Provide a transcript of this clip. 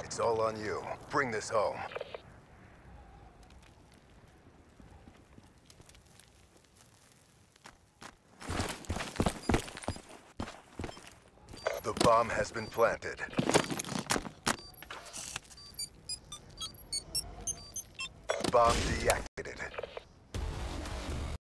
It's all on you. Bring this home. The bomb has been planted. Bomb deactivated.